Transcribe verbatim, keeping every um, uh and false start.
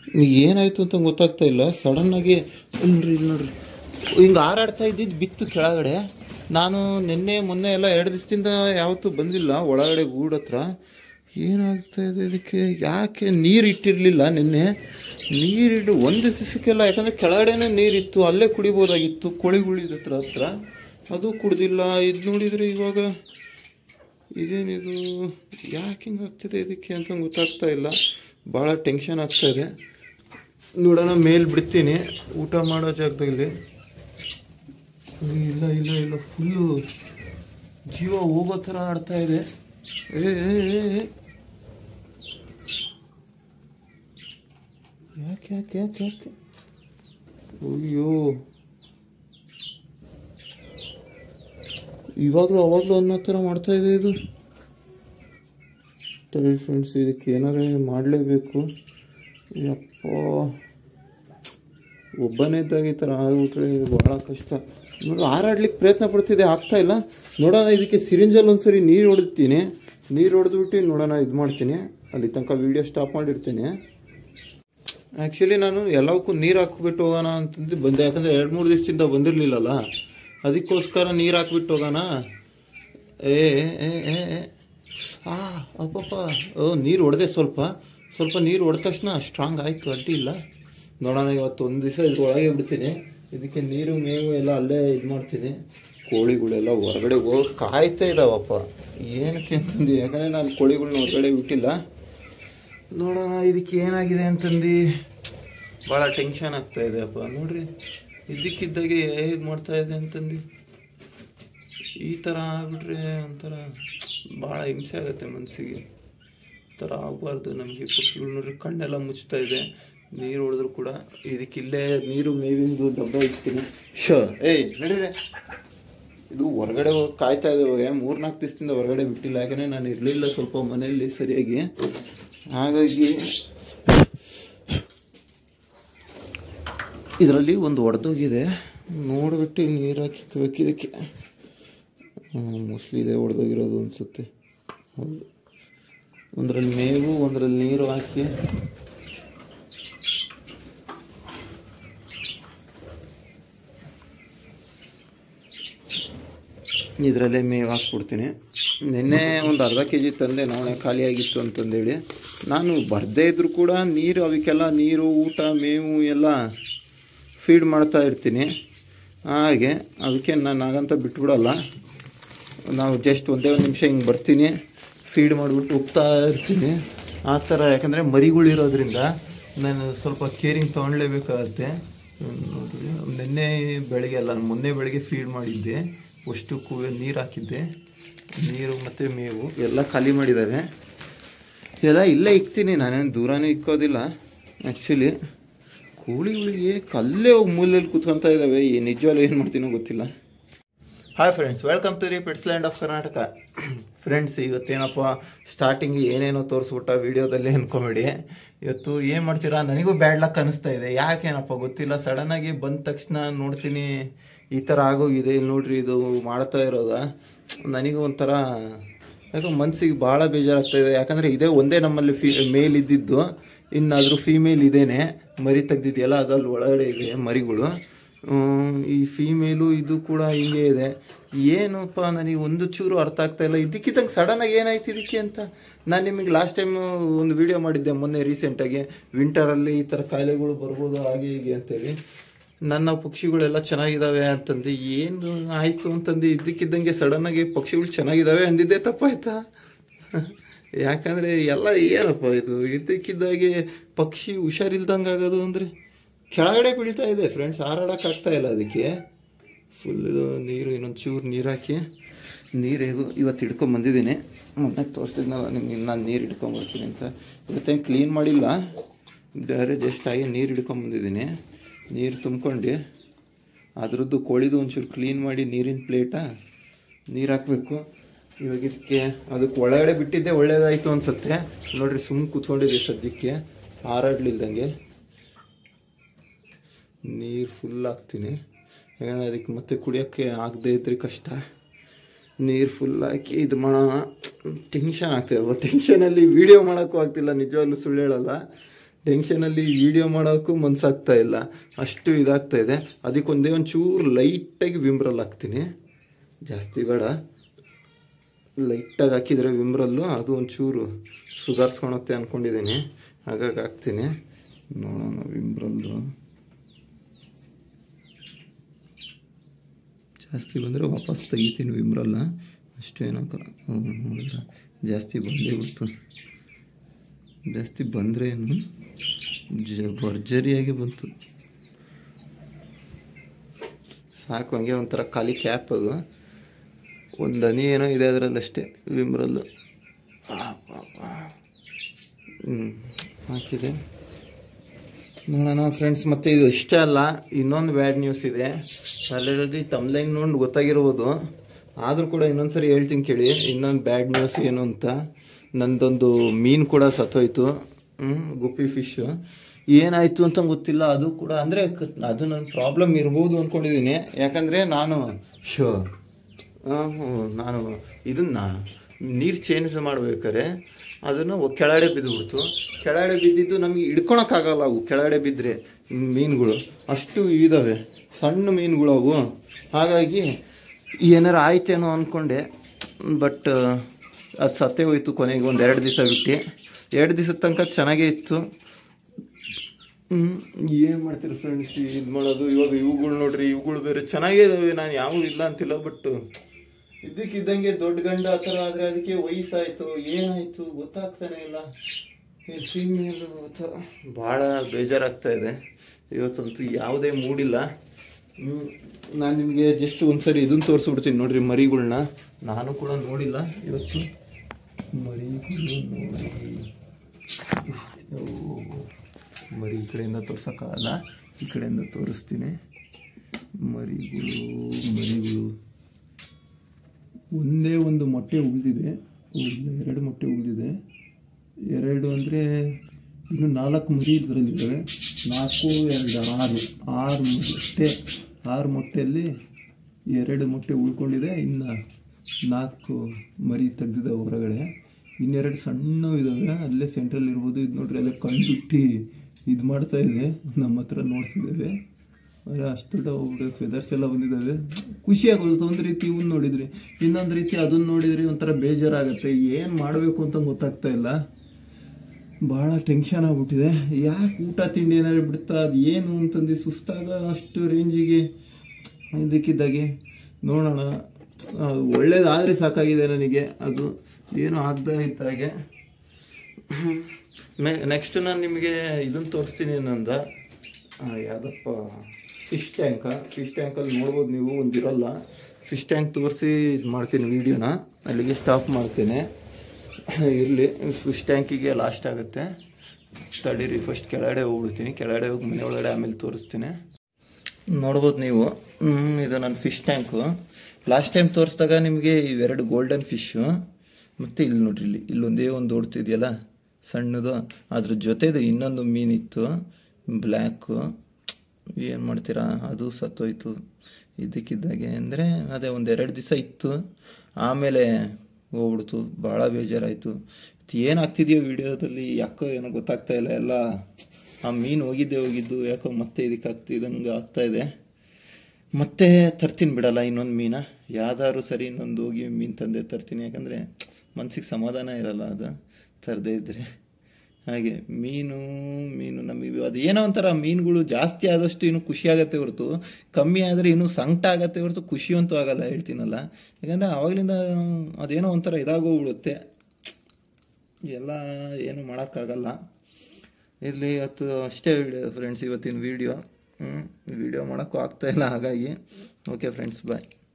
ಏನಾಯ್ತು ಅಂತ ಗೊತ್ತಾಗ್ತಾ ಇಲ್ಲ. ಸಡನ್ನಾಗಿ ನೋಡ್ರಿ ಇಲ್ಲಿ ನೋಡ್ರಿ ಹಿಂಗೆ ಹಾರಾಡ್ತಾ ಇದ್ದಿದ್ದು ಬಿತ್ತು ಕೆಳಗಡೆ. ನಾನು ನಿನ್ನೆ ಮೊನ್ನೆ ಎಲ್ಲ ಎರಡು ದಿವಸದಿಂದ ಯಾವತ್ತೂ ಬಂದಿಲ್ಲ ಒಳಗಡೆ ಗೂಡು ಹತ್ರ. ಏನಾಗ್ತಾ ಇದೆ ಇದಕ್ಕೆ? ಯಾಕೆ ನೀರು ಇಟ್ಟಿರಲಿಲ್ಲ ನಿನ್ನೆ? ನೀರಿಟ್ಟು ಒಂದು ದಿವಸಕ್ಕೆಲ್ಲ, ಯಾಕಂದರೆ ಕೆಳಗಡೆನೇ ನೀರಿತ್ತು, ಅಲ್ಲೇ ಕುಡಿಬೋದಾಗಿತ್ತು ಕೋಳಿಗಳಿದ ಹತ್ರ ಹತ್ರ ಅದು ಕುಡ್ದಿಲ್ಲ. ಇದು ನೋಡಿದರೆ ಇವಾಗ ಇದೇನಿದು, ಯಾಕೆ ಹಿಂಗೆ ಆಗ್ತಿದೆ ಇದಕ್ಕೆ ಅಂತ ಗೊತ್ತಾಗ್ತಾ ಇಲ್ಲ. ಭಾಳ ಟೆನ್ಷನ್ ಆಗ್ತಾಯಿದೆ. ನೋಡೋಣ ಮೇಲೆ ಬಿಡ್ತೀನಿ ಊಟ ಮಾಡೋ ಜಾಗದಲ್ಲಿ. ಇಲ್ಲ ಇಲ್ಲ ಇಲ್ಲ ಫುಲ್ಲು ಜೀವ ಹೋಗೋ ಥರ ಆಡ್ತಾ ಇದೆ. ಏ ಯಾಕೆ ಯಾಕೆ ಯಾಕೆ ಯಾಕೆ ಅಯ್ಯೋ, ಇವಾಗಲೂ ಅವಾಗಲೂ ಅನ್ನೋ ಥರ ಮಾಡ್ತಾ ಇದೆ ಇದು. ಸರಿ ಫ್ರೆಂಡ್ಸ್, ಇದಕ್ಕೆ ಏನಾರೇ ಮಾಡಲೇಬೇಕು. ಯಪ್ಪ, ಒಬ್ಬನೇ ಇದ್ದಾಗ ಈ ಥರ ಆಗ್ಬಿಟ್ರೆ ಭಾಳ ಕಷ್ಟ. ನೋಡಿ ಹಾರಾಡ್ಲಿಕ್ಕೆ ಪ್ರಯತ್ನ ಪಡ್ತಿದೆ, ಆಗ್ತಾಯಿಲ್ಲ. ನೋಡೋಣ, ಇದಕ್ಕೆ ಸಿರಿಂಜಲ್ಲಿ ಒಂದು ಸರಿ ನೀರು ಹೊಡಿತೀನಿ. ನೀರು ಹೊಡೆದ್ಬಿಟ್ಟು ನೋಡೋಣ ಇದು ಮಾಡ್ತೀನಿ. ಅಲ್ಲಿ ತನಕ ವೀಡಿಯೋ ಸ್ಟಾಪ್ ಮಾಡಿರ್ತೀನಿ. ಆ್ಯಕ್ಚುಲಿ ನಾನು ಎಲ್ಲವಕ್ಕೂ ನೀರು ಹಾಕ್ಬಿಟ್ಟು ಹೋಗೋಣ ಅಂತಂದು ಬಂದೆ, ಯಾಕಂದರೆ ಎರಡು ಮೂರು ದಿವಸದಿಂದ ಬಂದಿರಲಿಲ್ಲಲ್ಲ, ಅದಕ್ಕೋಸ್ಕರ ನೀರು ಹಾಕ್ಬಿಟ್ಟು ಹೋಗೋಣ. ಏ ಏ ಏ ಆ ಅಪ್ಪಪ್ಪ, ಓ ನೀರು ಹೊಡೆದೆ, ಸ್ವಲ್ಪ ಸ್ವಲ್ಪ ನೀರು ಹೊಡೆದ ತಕ್ಷಣ ಸ್ಟ್ರಾಂಗ್ ಆಯಿತು, ಅಡ್ಡಿ ಇಲ್ಲ. ನೋಡೋಣ, ಇವತ್ತು ಒಂದು ದಿವಸ ಇದ್ರ ಒಳಗೆ ಬಿಡ್ತೀನಿ. ಇದಕ್ಕೆ ನೀರು ಮೇವು ಎಲ್ಲ ಅಲ್ಲೇ ಇದು ಮಾಡ್ತೀನಿ. ಕೋಳಿಗಳೆಲ್ಲ ಹೊರಗಡೆ ಹೋಗಿ ಕಾಯ್ತಾ ಇದ್ದಾವಪ್ಪ. ಏನಕ್ಕೆ ಅಂತಂದು, ಯಾಕಂದರೆ ನಾನು ಕೋಳಿಗಳನ್ನ ಹೊರಗಡೆ ಬಿಟ್ಟಿಲ್ಲ. ನೋಡೋಣ ಇದಕ್ಕೆ ಏನಾಗಿದೆ ಅಂತಂದು. ಭಾಳ ಟೆನ್ಷನ್ ಆಗ್ತಾಯಿದೆ ಅಪ್ಪ. ನೋಡ್ರಿ, ಇದಕ್ಕಿದ್ದಾಗೆ ಹೇಗೆ ಮಾಡ್ತಾಯಿದೆ ಅಂತಂದು. ಈ ಥರ ಆಗಿಬಿಟ್ರೆ ಒಂಥರ ಭಾಳ ಹಿಂಸೆ ಆಗುತ್ತೆ ಮನಸ್ಸಿಗೆ. ಈ ಥರ ಆಗಬಾರ್ದು ನಮಗೆ. ಪಕ್ಷಿಗಳು ನೋಡ್ರಿ ಕಣ್ಣೆಲ್ಲ ಮುಚ್ತಾ ಇದೆ. ನೀರು ಹೊಡೆದ್ರು ಕೂಡ ಇದಕ್ಕಿಲ್ಲೇ ನೀರು ಮೇವಿಂದು ಡಬ್ಬ ಇಡ್ತೀನಿ. ಶ ಏಯ್ ನಡೀರಿ, ಇದು ಹೊರಗಡೆ ಹೋಗಿ ಕಾಯ್ತಾ ಇದ್ದೇವೆ. ಮೂರು ನಾಲ್ಕು ದಿವಸದಿಂದ ಹೊರಗಡೆ ಬಿಟ್ಟಿಲ್ಲ, ಯಾಕಂದರೆ ನಾನು ಇರಲಿಲ್ಲ ಸ್ವಲ್ಪ ಮನೆಯಲ್ಲಿ ಸರಿಯಾಗಿ. ಹಾಗಾಗಿ ಇದರಲ್ಲಿ ಒಂದು ಒಡೆದೋಗಿದೆ, ನೋಡಿಬಿಟ್ಟು ನೀರು ಹಾಕಿಕ್ಬೇಕು ಇದಕ್ಕೆ. ಮೋಸ್ಟ್ಲಿ ಇದೆ ಒಡೆದೋಗಿರೋದು ಅನಿಸುತ್ತೆ. ಹೌದು, ಒಂದರಲ್ಲಿ ಮೇವು ಒಂದರಲ್ಲಿ ನೀರು ಹಾಕಿ ಇದರಲ್ಲೇ ಮೇವು ಹಾಕ್ಬಿಡ್ತೀನಿ. ನಿನ್ನೆ ಒಂದು ಅರ್ಧ ಕೆ ಜಿ ತಂದೆ, ನಾಳೆ ಖಾಲಿಯಾಗಿತ್ತು ಅಂತಂದೇಳಿ. ನಾನು ಬರದೇ ಇದ್ದರೂ ಕೂಡ ನೀರು, ಅವಕ್ಕೆಲ್ಲ ನೀರು, ಊಟ, ಮೇವು ಎಲ್ಲ ಫೀಡ್ ಮಾಡ್ತಾ ಇರ್ತೀನಿ. ಹಾಗೆ ಅದಕ್ಕೆ ನಾನು ಹಾಗಂತ ಬಿಟ್ಬಿಡಲ್ಲ. ನಾವು ಜಸ್ಟ್ ಒಂದೇ ಒಂದು ನಿಮಿಷ ಹಿಂಗೆ ಬರ್ತೀನಿ, ಫೀಡ್ ಮಾಡಿಬಿಟ್ಟು ಹೋಗ್ತಾ ಇರ್ತೀನಿ ಆ ಥರ. ಯಾಕಂದರೆ ಮರಿಗಳಿರೋದ್ರಿಂದ ನಾನು ಸ್ವಲ್ಪ ಕೇರಿಂಗ್ ತೊಗೊಳ್ಳೇಬೇಕಾಗತ್ತೆ. ನೋಡಿರಿ, ನಿನ್ನೆ ಬೆಳಗ್ಗೆ ಅಲ್ಲ, ಮೊನ್ನೆ ಬೆಳಗ್ಗೆ ಫೀಡ್ ಮಾಡಿದ್ದೆ. ಅಷ್ಟಕ್ಕೂ ನೀರು ಹಾಕಿದ್ದೆ, ನೀರು ಮತ್ತು ಮೇವು ಎಲ್ಲ ಖಾಲಿ ಮಾಡಿದ್ದಾವೆ. ಎಲ್ಲ ಇಲ್ಲೇ ಇಕ್ತೀನಿ, ನಾನೇನು ದೂರನೇ ಇಕ್ಕೋದಿಲ್ಲ. ಆ್ಯಕ್ಚುಲಿ ಕೋಳಿಗಳಿಗೆ ಕಲ್ಲೇ ಹೋಗಿ ಮೂಲೆಯಲ್ಲಿ ಕೂತ್ಕೊತಾ ಇದ್ದಾವೆ. ಈ ನಿಜವಾಗ್ಲೂ ಏನು ಮಾಡ್ತೀನೋ ಗೊತ್ತಿಲ್ಲ. Hi friends, welcome to the pets land of Karnataka. Friends, ಇವತ್ತೇನಪ್ಪ ಸ್ಟಾರ್ಟಿಂಗ್ ಏನೇನೋ ತೋರಿಸ್ಬಿಟ್ಟ ವೀಡಿಯೋದಲ್ಲಿ ಅಂದ್ಕೊಬೇಡಿ. ಇವತ್ತು ಏನು ಮಾಡ್ತೀರಾ, ನನಗೂ ಬ್ಯಾಡ್ ಲಕ್ ಅನ್ನಿಸ್ತಾ ಇದೆ. ಯಾಕೇನಪ್ಪ ಗೊತ್ತಿಲ್ಲ, ಸಡನ್ನಾಗಿ ಬಂದ ತಕ್ಷಣ ನೋಡ್ತೀನಿ ಈ ಥರ ಆಗೋಗಿದೆ. ಇಲ್ಲಿ ನೋಡ್ರಿ, ಇದು ಮಾಡ್ತಾ ಇರೋದ ನನಗೂ ಒಂಥರ ಯಾಕೋ ಮನಸ್ಸಿಗೆ ಭಾಳ ಬೇಜಾರಾಗ್ತಾಯಿದೆ. ಯಾಕಂದರೆ ಇದೇ ಒಂದೇ ನಮ್ಮಲ್ಲಿ ಫೀ ಮೇಲ್ ಇದ್ದಿದ್ದು, ಇನ್ನಾದರೂ ಫೀಮೇಲ್ ಇದೇನೆ. ಮರಿ ತೆಗ್ದಿದೆಯಲ್ಲ, ಅದ್ರಲ್ಲಿ ಒಳಗಡೆ ಇದೆ ಮರಿಗಳು. ಈ ಫೀಮೇಲು ಇದು ಕೂಡ ಹಿಂಗೆ ಇದೆ. ಏನಪ್ಪ ನನಗೆ ಒಂದು ಚೂರು ಅರ್ಥ ಆಗ್ತಾಯಿಲ್ಲ. ಇದಕ್ಕಿದ್ದಂಗೆ ಸಡನ್ನಾಗಿ ಏನಾಯ್ತು ಇದಕ್ಕೆ ಅಂತ. ನಾನು ನಿಮಗೆ ಲಾಸ್ಟ್ ಟೈಮ್ ಒಂದು ವಿಡಿಯೋ ಮಾಡಿದ್ದೆ ಮೊನ್ನೆ ರೀಸೆಂಟಾಗಿ, ವಿಂಟರಲ್ಲಿ ಈ ಥರ ಕಾಯಿಲೆಗಳು ಬರ್ಬೋದು ಹಾಗೆ ಹೀಗೆ ಅಂತೇಳಿ. ನನ್ನ ಪಕ್ಷಿಗಳೆಲ್ಲ ಚೆನ್ನಾಗಿದ್ದಾವೆ ಅಂತಂದು ಏನು ಆಯಿತು ಅಂತಂದು ಇದ್ದಕ್ಕಿದ್ದಂಗೆ ಸಡನ್ನಾಗಿ ಪಕ್ಷಿಗಳು ಚೆನ್ನಾಗಿದ್ದಾವೆ ಅಂದಿದ್ದೆ ತಪ್ಪಾಯ್ತಾ? ಯಾಕಂದರೆ ಎಲ್ಲ ಏನಪ್ಪ ಇದು, ಇದ್ದಕ್ಕಿದ್ದಾಗೆ ಪಕ್ಷಿ ಹುಷಾರಿಲ್ದಂಗೆ ಆಗೋದು ಅಂದರೆ ಕೆಳಗಡೆ ಬೀಳ್ತಾ ಇದೆ ಫ್ರೆಂಡ್ಸ್. ಹಾರಾಡೋಕ್ಕಾಗ್ತಾ ಇಲ್ಲ ಅದಕ್ಕೆ. ಫುಲ್ಲು ನೀರು, ಇನ್ನೊಂದು ಚೂರು ನೀರು ಹಾಕಿ ನೀರು ಹೇಗೂ ಇವತ್ತು ಹಿಡ್ಕೊಂಬಂದಿದ್ದೀನಿ. ಮೊನ್ನೆ ತೋರಿಸ್ತಿದ್ನಲ್ಲ ನಿಮ್ಗೆ, ನಾನು ನೀರು ಹಿಡ್ಕೊಂಬರ್ತೀನಿ ಅಂತ. ಇವತ್ತೇನು ಕ್ಲೀನ್ ಮಾಡಿಲ್ಲ, ಬೇರೆ ಜಸ್ಟ್ ಆಗಿ ನೀರು ಹಿಡ್ಕೊಂಬಂದಿದ್ದೀನಿ. ನೀರು ತುಂಬ್ಕೊಂಡು ಅದ್ರದ್ದು ಕೋಳಿದು ಒಂಚೂರು ಕ್ಲೀನ್ ಮಾಡಿ ನೀರಿನ ಪ್ಲೇಟ ನೀರು ಹಾಕಬೇಕು. ಇವಾಗ ಇದಕ್ಕೆ ಅದಕ್ಕೆ ಒಳಗಡೆ ಬಿಟ್ಟಿದ್ದೆ ಒಳ್ಳೇದಾಯಿತು ಅನಿಸುತ್ತೆ. ನೋಡಿರಿ, ಸುಮ್ಮನೆ ಕೂತ್ಕೊಂಡಿದ್ದೆ ಸದ್ಯಕ್ಕೆ, ಹಾರಾಡ್ಲಿಲ್ದಂಗೆ. ನೀರು ಫುಲ್ ಹಾಕ್ತೀನಿ, ಯಾಕಂದರೆ ಅದಕ್ಕೆ ಮತ್ತೆ ಕುಡಿಯೋಕ್ಕೆ ಆಗದೆ ಇದ್ರೆ ಕಷ್ಟ. ನೀರು ಫುಲ್ ಹಾಕಿ ಇದು ಮಾಡೋಣ. ಟೆನ್ಷನ್ ಆಗ್ತಾಯಿಲ್ಲ, ಟೆನ್ಷನಲ್ಲಿ ವೀಡಿಯೋ ಮಾಡೋಕ್ಕೂ ಆಗ್ತಿಲ್ಲ, ನಿಜವಾಗ್ಲೂ ಸುಳ್ಳು ಹೇಳಲ್ಲ. ಟೆನ್ಷನಲ್ಲಿ ವೀಡಿಯೋ ಮಾಡೋಕ್ಕೂ ಮನಸ್ಸಾಗ್ತಾ ಇಲ್ಲ, ಅಷ್ಟು ಇದಾಗ್ತಾ ಇದೆ. ಅದಕ್ಕೆ ಒಂದೇ ಒಂದು ಚೂರು ಲೈಟಾಗಿ ವಿಮ್ರಲ್ ಹಾಕ್ತೀನಿ, ಜಾಸ್ತಿ ಬೇಡ. ಲೈಟಾಗಿ ಹಾಕಿದರೆ ವಿಮ್ರಲ್ಲು ಅದು ಒಂಚೂರು ಸುಧಾರಿಸ್ಕೊಳುತ್ತೆ ಅಂದ್ಕೊಂಡಿದ್ದೀನಿ, ಹಾಗಾಗಿ ಹಾಕ್ತೀನಿ. ನೋಡೋಣ, ವಿಮ್ರಲ್ಲು ಜಾಸ್ತಿ ಬಂದರೆ ವಾಪಸ್ ತೆಗಿತೀನಿ ವಿಮ್ರಲ್ಲ, ಅಷ್ಟು ಏನೋ ನೋಡಿದ್ರೆ ಜಾಸ್ತಿ ಬಂದೇ ಗೊತ್ತು. ಜಾಸ್ತಿ ಬಂದರೆ ಏನು ಜ ಭರ್ಜರಿಯಾಗಿ ಬಂತು, ಸಾಕು. ಹಂಗೆ ಒಂಥರ ಖಾಲಿ ಕ್ಯಾಪ್ ಅದು, ಒಂದು ಹನಿ ಏನೋ ಇದೆ ಅದರಲ್ಲಿ ಅಷ್ಟೇ ವಿಮ್ರಲ್ಲು. ಹ್ಞೂ ಹಾಕಿದೆ. ನೋಡೋಣ ಫ್ರೆಂಡ್ಸ್. ಮತ್ತು ಇದು ಇಷ್ಟೇ ಅಲ್ಲ, ಇನ್ನೊಂದು ಬ್ಯಾಡ್ ನ್ಯೂಸ್ ಇದೆ. ಆಲ್ರೆಡಿ ತಮ್ಲೈನ್ ನೋಡಿ ಗೊತ್ತಾಗಿರ್ಬೋದು, ಆದರೂ ಕೂಡ ಇನ್ನೊಂದು ಸರಿ ಹೇಳ್ತೀನಿ ಕೇಳಿ. ಇನ್ನೊಂದು ಬ್ಯಾಡ್ ನ್ಯೂಸ್ ಏನು ಅಂತ, ನಂದೊಂದು ಮೀನು ಕೂಡ ಸತ್ತೋಯ್ತು, ಗುಪ್ಪಿ ಫಿಶ್ಶು. ಏನಾಯಿತು ಅಂತ ಗೊತ್ತಿಲ್ಲ, ಅದು ಕೂಡ ಅಂದರೆ ಅದು ನನ್ನ ಪ್ರಾಬ್ಲಮ್ ಇರ್ಬೋದು ಅಂದ್ಕೊಂಡಿದ್ದೀನಿ. ಯಾಕಂದರೆ ನಾನು ಶೋ ನಾನು ಇದನ್ನು ನೀರು ಚೇಂಜ್ ಮಾಡ್ಬೇಕಾದ್ರೆ ಅದನ್ನು ಕೆಳಗಡೆ ಬಿದ್ದುಬಿಡ್ತು. ಕೆಳಗಡೆ ಬಿದ್ದಿದ್ದು ನಮಗೆ ಹಿಡ್ಕೊಳಕ್ಕಾಗಲ್ಲ, ಅವು ಕೆಳಗಡೆ ಬಿದ್ದರೆ ಮೀನುಗಳು ಅಷ್ಟು ಇದ್ದಾವೆ, ಸಣ್ಣ ಮೀನುಗಳು ಅವು. ಹಾಗಾಗಿ ಏನಾರು ಆಯ್ತೇನೋ ಅಂದ್ಕೊಂಡೆ, ಬಟ್ ಅದು ಸತ್ತೇ ಹೋಯ್ತು ಕೊನೆಗೆ. ಒಂದು ಎರಡು ದಿವಸ ಬಿಟ್ಟು, ಎರಡು ದಿವಸದ ತನಕ ಚೆನ್ನಾಗೇ ಇತ್ತು. ಹ್ಞೂ ಏನು ಮಾಡ್ತೀರಿ ಫ್ರೆಂಡ್ಸ್, ಇದು ಮಾಡೋದು. ಇವಾಗ ಇವುಗಳು ನೋಡ್ರಿ, ಇವುಗಳು ಬೇರೆ ಚೆನ್ನಾಗೇ ಇದ್ದಾವೆ, ನಾನು ಯಾವೂ ಇಲ್ಲ ಅಂತಿಲ್ಲ. ಬಟ್ ಇದಕ್ಕಿದ್ದಂಗೆ ದೊಡ್ಡ ಗಂಡ ಆ ಥರ ಆದರೆ ಅದಕ್ಕೆ ವಯಸ್ಸಾಯಿತು, ಏನಾಯಿತು ಗೊತ್ತಾಗ್ತಾನೆ ಇಲ್ಲ. ಏನು ಫೀಮೇಲು ಅಥವಾ ಭಾಳ ಬೇಜಾರಾಗ್ತಾ ಇದೆ ಇವತ್ತಂತೂ, ಯಾವುದೇ ಮೂಡಿಲ್ಲ. ನಾನು ನಿಮಗೆ ಜಸ್ಟ್ ಒಂದು ಸರಿ ಇದನ್ನು ತೋರಿಸ್ಬಿಡ್ತೀನಿ ನೋಡಿರಿ, ಮರಿಗಳ್ನ. ನಾನು ಕೂಡ ನೋಡಿಲ್ಲ ಇವತ್ತು ಮರಿಗಳು. ನೋಡಿ ಮರಿ ಈ ಕಡೆಯಿಂದ ತೋರ್ಸೋಕ್ಕಾಗಲ್ಲ, ಈ ಕಡೆಯಿಂದ ತೋರಿಸ್ತೀನಿ. ಮರಿಗಳು ಮರಿಗಳು ಒಂದೇ ಒಂದು ಮೊಟ್ಟೆ ಉಳಿದಿದೆ, ಎರಡು ಮೊಟ್ಟೆ ಉಳಿದಿದೆ. ಎರಡು ಅಂದರೆ ಇನ್ನು ನಾಲ್ಕು ಮರಿ ಇದರಲ್ಲಿದ್ದಾವೆ. ನಾಲ್ಕು ಎರಡು ಆರು ಆರು ಮೊಟ್ಟೆ ಆರು ಮೊಟ್ಟೆಯಲ್ಲಿ ಎರಡು ಮೊಟ್ಟೆ ಉಳ್ಕೊಂಡಿದೆ. ಇನ್ನು ನಾಲ್ಕು ಮರಿ ತೆಗ್ದಿದೆ ಹೊರಗಡೆ. ಇನ್ನೆರಡು ಸಣ್ಣ ಇದ್ದಾವೆ, ಅಲ್ಲೇ ಸೆಂಟ್ರಲ್ಲಿ ಇರ್ಬೋದು. ಇದು ನೋಡ್ರಿ, ಅಲ್ಲೇ ಕಣ್ಬಿಟ್ಟು ಇದು ಮಾಡ್ತಾಯಿದೆ, ನಮ್ಮ ಹತ್ರ ನೋಡ್ತಿದ್ದೇವೆ. ಅಷ್ಟು ದೊಡ್ಡ ಫೆದರ್ಸ್ ಎಲ್ಲ ಬಂದಿದ್ದಾವೆ, ಖುಷಿ ಆಗೋದು ಒಂದು ರೀತಿ. ಇವನ್ನ ನೋಡಿದ್ರಿ, ಇನ್ನೊಂದು ರೀತಿ ಅದನ್ನು ನೋಡಿದ್ರಿ ಒಂಥರ ಬೇಜಾರಾಗುತ್ತೆ. ಏನು ಮಾಡಬೇಕು ಅಂತ ಗೊತ್ತಾಗ್ತಾ ಇಲ್ಲ, ಭಾಳ ಟೆನ್ಷನ್ ಆಗ್ಬಿಟ್ಟಿದೆ. ಯಾಕೆ ಊಟ ತಿಂಡಿ ಏನಾದ್ರು ಬಿಡ್ತಾ, ಅದು ಏನು ಅಂತಂದು ಸುಸ್ತಾಗ ಅಷ್ಟು ರೇಂಜಿಗೆ ಇದಕ್ಕಿದ್ದಾಗೆ. ನೋಡೋಣ, ಒಳ್ಳೇದಾದರೆ ಸಾಕಾಗಿದೆ ನನಗೆ, ಅದು ಏನೂ ಆಗದೆ ಇದ್ದಾಗೆ. ಮೆ ನೆಕ್ಸ್ಟ್ ನಾನು ನಿಮಗೆ ಇದನ್ನು ತೋರಿಸ್ತೀನಿ. ನಂದ ಯಾವುದಪ್ಪ ಫಿಶ್ ಟ್ಯಾಂಕ. ಫಿಶ್ ಟ್ಯಾಂಕಲ್ಲಿ ನೋಡ್ಬೋದು ನೀವು, ಒಂದಿರಲ್ಲ. ಫಿಶ್ ಟ್ಯಾಂಕ್ ತೋರಿಸಿ ಇದು ಮಾಡ್ತೀನಿ ವೀಡಿಯೋನ, ಅಲ್ಲಿಗೆ ಸ್ಟಾಪ್ ಮಾಡ್ತೇನೆ. ಇರಲಿ, ಫಿಶ್ ಟ್ಯಾಂಕಿಗೆ ಲಾಸ್ಟ್ ಆಗುತ್ತೆ. ತಡೀರಿ, ಫಸ್ಟ್ ಕೆಳಗಡೆ ಹೋಗ್ಬಿಡ್ತೀನಿ. ಕೆಳಗಡೆ ಹೋಗಿ ಮನೆ ಒಳಗಡೆ ಆಮೇಲೆ ತೋರಿಸ್ತೀನಿ. ನೋಡ್ಬೋದು ನೀವು, ಇದು ನನ್ನ ಫಿಶ್ ಟ್ಯಾಂಕು. ಲಾಸ್ಟ್ ಟೈಮ್ ತೋರಿಸಿದಾಗ ನಿಮಗೆ ಇವೆರಡು ಗೋಲ್ಡನ್ ಫಿಶ್ಶು, ಮತ್ತು ಇಲ್ಲಿ ನೋಡ್ರಿ, ಇಲ್ಲಿ ಇಲ್ಲೊಂದೇ ಒಂದು ಓಡ್ತಿದೆಯಲ್ಲ ಸಣ್ಣದು, ಅದ್ರ ಜೊತೆದು ಇನ್ನೊಂದು ಮೀನಿತ್ತು ಬ್ಲ್ಯಾಕು. ಏನು ಮಾಡ್ತೀರಾ, ಅದು ಸತ್ತೋಯ್ತು ಇದಕ್ಕಿದ್ದಾಗೆ. ಅಂದರೆ ಅದೇ ಒಂದು ಎರಡು ದಿವಸ ಇತ್ತು, ಆಮೇಲೆ ಹೋಗ್ಬಿಡ್ತು. ಭಾಳ ಬೇಜಾರಾಯಿತು. ಏನಾಗ್ತಿದೆಯೋ ವೀಡಿಯೋದಲ್ಲಿ ಯಾಕೋ ಏನೋ ಗೊತ್ತಾಗ್ತಾ ಇಲ್ಲ. ಎಲ್ಲ ಆ ಮೀನು ಹೋಗಿದ್ದೆ ಹೋಗಿದ್ದು ಯಾಕೋ ಮತ್ತೆ ಇದಕ್ಕೆ ಆಗ್ತಿದ್ದಂಗೆ ಆಗ್ತಾಯಿದೆ. ಮತ್ತೆ ತರ್ತೀನಿ ಬಿಡಲ್ಲ ಇನ್ನೊಂದು ಮೀನ, ಯಾವ್ದಾದ್ರು ಸರಿ ಇನ್ನೊಂದು ಹೋಗಿ ಮೀನು ತಂದೆ ತರ್ತೀನಿ. ಯಾಕಂದರೆ ಮನ್ಸಿಗೆ ಸಮಾಧಾನ ಇರಲ್ಲ ಅದು ತರದೇ ಇದ್ದರೆ. ಹಾಗೆ ಮೀನು ಮೀನು ನಮಗೆ ಅದು ಏನೋ ಒಂಥರ, ಮೀನುಗಳು ಜಾಸ್ತಿ ಆದಷ್ಟು ಇನ್ನೂ ಖುಷಿ ಆಗುತ್ತೆ ಹೊರತು, ಕಮ್ಮಿ ಆದರೆ ಇನ್ನೂ ಸಂಕಟ ಆಗುತ್ತೆ ಹೊರತು ಖುಷಿ ಅಂತೂ ಆಗಲ್ಲ, ಹೇಳ್ತೀನಲ್ಲ. ಯಾಕಂದರೆ ಆವಾಗಲಿಂದ ಅದೇನೋ ಒಂಥರ ಇದಾಗೋಗ್ಬಿಡುತ್ತೆ, ಎಲ್ಲ ಏನು ಮಾಡೋಕ್ಕಾಗಲ್ಲ. ಇರಲಿ, ಇವತ್ತು ಅಷ್ಟೇ ವಿಡಿಯೋ ಫ್ರೆಂಡ್ಸ್, ಇವತ್ತಿನ ವೀಡಿಯೋ. ಹ್ಞೂ ವೀಡಿಯೋ ಮಾಡೋಕ್ಕೂ ಆಗ್ತಾಯಿಲ್ಲ, ಹಾಗಾಗಿ ಓಕೆ ಫ್ರೆಂಡ್ಸ್, ಬಾಯ್.